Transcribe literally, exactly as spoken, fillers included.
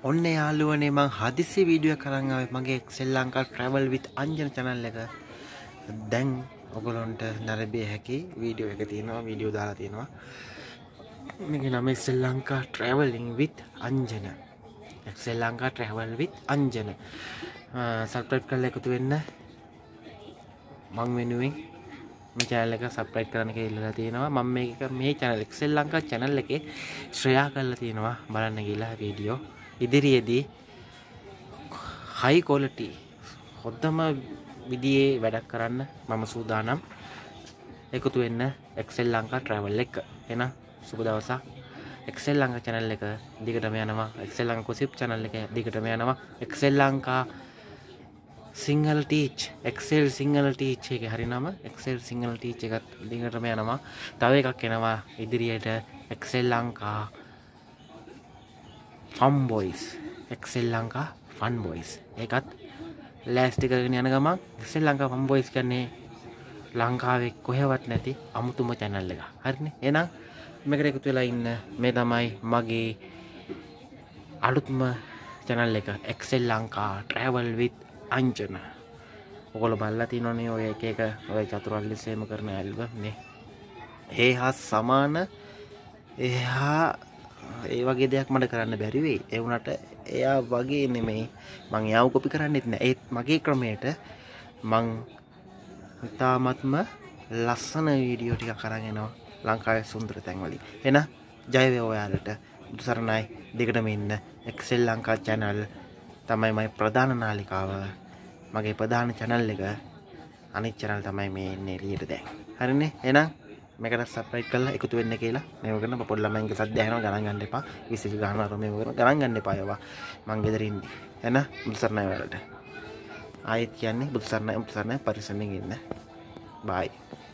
ඔන්න යාළුවනේ මං හදිසි වීඩියෝ කරන් ආවේ මගේ ශ්‍රී Lanka travel with Anjana channel එක. දැන් ඔයගොල්ලන්ට නරඹිය හැකි වීඩියෝ එක තියෙනවා වීඩියෝ දාලා තියෙනවා. මේකේ නම ශ්‍රී Lanka traveling with Anjana. Sri Lanka travel with Anjana. subscribe කරලා එකතු වෙන්න මං වෙනුවෙන් මේ channel එක subscribe කරන්න කියලා ඉල්ලලා තියෙනවා. මම මේක මේ channel එක ශ්‍රී ලංකා channel එකේ ශ්‍රේයා කරලා තියෙනවා. බලන්න ගිහලා වීඩියෝ ඉදිරියේදී high quality හොඳම විදිහේ වැඩක් කරන්න මම සූදානම්. එකතු වෙන්න ශ්‍රී ලංකා travel එක. එහෙනම් සුබ දවසක්. ශ්‍රී ලංකා channel එක දිගටම යනවා. ශ්‍රී ලංකා gossip channel එක දිගටම යනවා. ශ්‍රී Lanka single teach excel single teach එක හරි නම excel single teach එකත් දිගටම යනවා. තව එකක් එනවා ඉදිරියට ශ්‍රී ලංකා fun boys ශ්‍රී ලංකා fun boys ඒකත් ලෑස්ති කරගෙන යන ගමන් ශ්‍රී ලංකා fun boys කියන්නේ ලංකාවේ කොහෙවත් නැති අමුතුම channel එකක්. හරිනේ. එහෙනම් මේකට එකතු වෙලා ඉන්න. මේ තමයි මගේ අලුත්ම channel එක ශ්‍රී ලංකා travel with අංජන. ඔයගොල්ලෝ බලලා තියෙනවනේ ඔය එක එක ඔය චතුරාර්ය සේම කරන ඇල්බම් නේ. ඒ හා සමාන එහා ඒ වගේ දෙයක් මට කරන්න බැරි වෙයි. ඒ වුණාට එයා වගේ නෙමෙයි. මං එයාව කොපි කරන්නෙත් නෑ. ඒත් මගේ ක්‍රමයට මං ඉතාමත්ම ලස්සන වීඩියෝ ටිකක් අරන් එනවා ලංකාවේ සුන්දර තැන් වලින්. එහෙනම් ජය වේවා ඔයාලට. බුදු සරණයි. දෙකටම ඉන්න. ශ්‍රී ලංකා channel තමයි මගේ ප්‍රධාන නාලිකාව. මගේ ප්‍රධාන channel එක. අනිත් channel තමයි මේ ඉන්නේ එළියට දැන්. හරිනේ. එහෙනම් මේකට subscribe කරලා එකතු වෙන්න කියලා මේව කරන පොඩි ළමයින්ගේ සද්ද ඇහෙනවා ගණන් ගන්න එපා. විශේෂ ගානවා මේව කරන ගණන් ගන්න එපා ඒවා. මං ගෙදර ඉන්නේ. එහෙනම් බුදු සරණයි ඔයාලට. ආයෙත් කියන්නේ බුදු සරණයි බුදු සරණයි පරිස්සමෙන් ඉන්න. බයි.